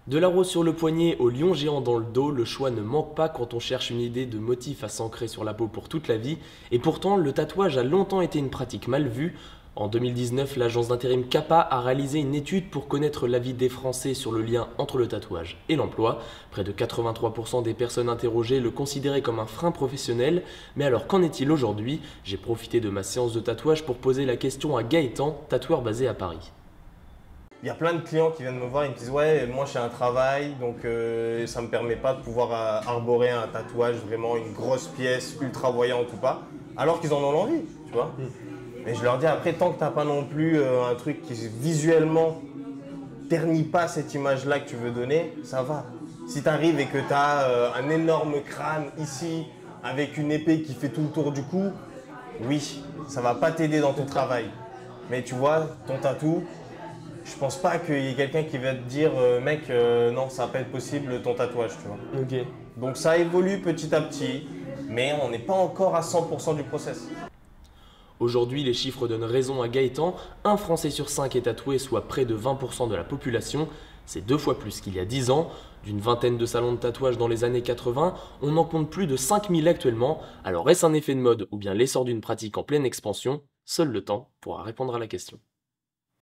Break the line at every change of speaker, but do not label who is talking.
De la rose sur le poignet au lion géant dans le dos, le choix ne manque pas quand on cherche une idée de motif à s'ancrer sur la peau pour toute la vie, et pourtant le tatouage a longtemps été une pratique mal vue. En 2019, l'agence d'intérim CAPA a réalisé une étude pour connaître l'avis des Français sur le lien entre le tatouage et l'emploi. Près de 83% des personnes interrogées le considéraient comme un frein professionnel, mais alors qu'en est-il aujourd'hui? J'ai profité de ma séance de tatouage pour poser la question à Gaëtan, tatoueur basé à Paris.
Il y a plein de clients qui viennent me voir et me disent ouais, moi j'ai un travail, donc ça ne me permet pas de pouvoir arborer un tatouage, vraiment une grosse pièce, ultra voyante ou pas, alors qu'ils en ont l'envie, tu vois. Mais je leur dis après, tant que tu n'as pas non plus un truc qui visuellement ternit pas cette image-là que tu veux donner, ça va. Si tu arrives et que tu as un énorme crâne ici, avec une épée qui fait tout le tour du cou, oui, ça va pas t'aider dans ton travail. Mais tu vois, ton tatou, je pense pas qu'il y ait quelqu'un qui va te dire mec, non, ça va pas être possible ton tatouage, tu vois.
Ok.
Donc ça évolue petit à petit, mais on n'est pas encore à 100% du process.
Aujourd'hui, les chiffres donnent raison à Gaëtan. Un Français sur 5 est tatoué, soit près de 20% de la population. C'est 2 fois plus qu'il y a 10 ans. D'une vingtaine de salons de tatouage dans les années 80, on en compte plus de 5000 actuellement. Alors est-ce un effet de mode ou bien l'essor d'une pratique en pleine expansion? Seul le temps pourra répondre à la question.